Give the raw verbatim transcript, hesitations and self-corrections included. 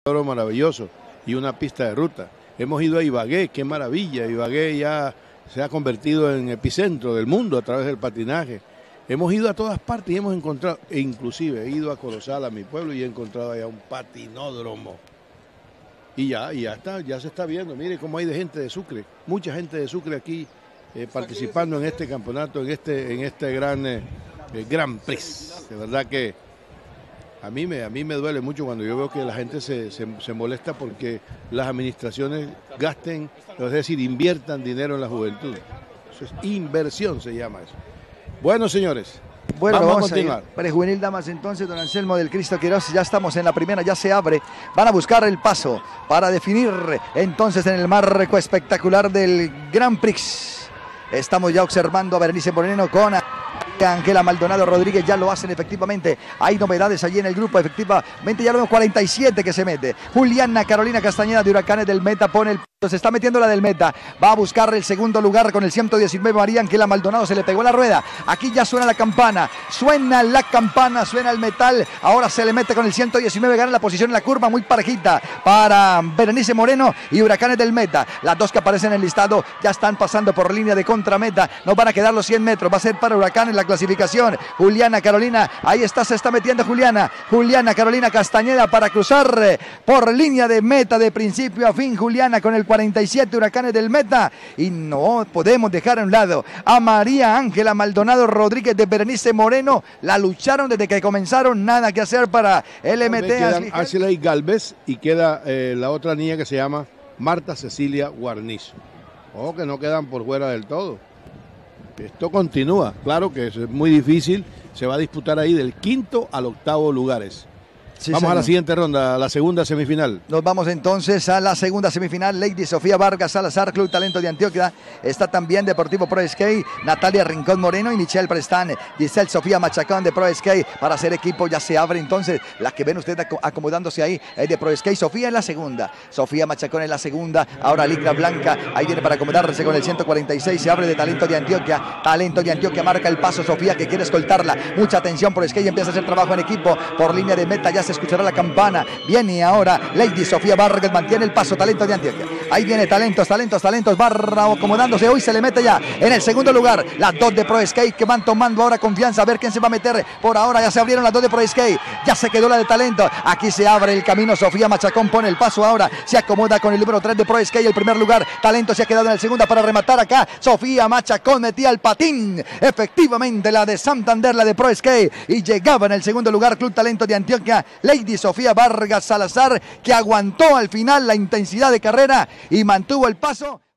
maravilloso y una pista de ruta. Hemos ido a Ibagué, qué maravilla. Ibagué ya se ha convertido en epicentro del mundo a través del patinaje. Hemos ido a todas partes y hemos encontrado, e inclusive he ido a Corozal, a mi pueblo, y he encontrado allá un patinódromo. Y ya, y ya está, ya se está viendo. Mire cómo hay de gente de Sucre, mucha gente de Sucre aquí eh, participando en este campeonato, en este, en este gran eh, Gran Prix. De verdad que a mí me, a mí me duele mucho cuando yo veo que la gente se, se, se molesta porque las administraciones gasten, es decir, inviertan dinero en la juventud. Eso es inversión, se llama eso. Bueno, señores, bueno, vamos, vamos a continuar. A Prejuvenil Damas entonces, don Anselmo del Cristo Queiroz, ya estamos en la primera, ya se abre, van a buscar el paso para definir entonces en el marco espectacular del Gran Prix. Estamos ya observando a Berenice Moreno con Ángela Maldonado Rodríguez, ya lo hacen efectivamente. Hay novedades allí en el grupo, efectivamente ya lo vemos, cuarenta y siete que se mete. Juliana Carolina Castañeda de Huracanes del Meta pone el... Se está metiendo la del Meta, va a buscar el segundo lugar con el ciento diecinueve. María Ángela Maldonado se le pegó la rueda. Aquí ya suena la campana, suena la campana, suena el metal. Ahora se le mete con el ciento diecinueve, gana la posición en la curva, muy parejita para Berenice Moreno y Huracanes del Meta. Las dos que aparecen en el listado ya están pasando por línea de contrameta. No van a quedar los cien metros, va a ser para Huracanes la clasificación. Juliana Carolina, ahí está, se está metiendo Juliana. Juliana Carolina Castañeda para cruzar por línea de meta de principio a fin. Juliana con el cuarenta y siete, Huracanes del Meta, y no podemos dejar a un lado a María Ángela Maldonado Rodríguez de Berenice Moreno. La lucharon desde que comenzaron, nada que hacer para el M T. Ashley Galvez y queda eh, la otra niña que se llama Marta Cecilia Guarnizo. Ojo que no quedan por fuera del todo. Esto continúa, claro que es muy difícil, se va a disputar ahí del quinto al octavo lugares. Sí, vamos señor. A la siguiente ronda, a la segunda semifinal. Nos vamos entonces a la segunda semifinal. Lady Sofía Vargas Salazar, Club Talento de Antioquia. Está también Deportivo Pro Skate, Natalia Rincón Moreno y Michelle Prestán. Giselle Sofía Machacón de Pro Skate. Para hacer equipo ya se abre entonces. La que ven ustedes acomodándose ahí es de Pro Skate. Sofía en la segunda. Sofía Machacón en la segunda. Ahora Ligra Blanca. Ahí viene para acomodarse con el ciento cuarenta y seis. Se abre de Talento de Antioquia. Talento de Antioquia marca el paso. Sofía que quiere escoltarla. Mucha atención. Pro Skate empieza a hacer trabajo en equipo. Por línea de meta ya se escuchará la campana. Viene ahora Lady Sofía Vargas, mantiene el paso. Talento de Antioquia. Ahí viene talentos, talentos, talentos. Barra acomodándose. Hoy se le mete ya en el segundo lugar. Las dos de Pro Skate que van tomando ahora confianza. A ver quién se va a meter. Por ahora ya se abrieron las dos de Pro Skate. Ya se quedó la de talento. Aquí se abre el camino. Sofía Machacón pone el paso ahora. Se acomoda con el número tres de Pro Skate. El primer lugar. Talento se ha quedado en el segundo para rematar acá. Sofía Machacón metía el patín. Efectivamente la de Santander, la de Pro Skate. Y llegaba en el segundo lugar Club Talento de Antioquia. Lady Sofía Vargas Salazar, que aguantó al final la intensidad de carrera y mantuvo el paso.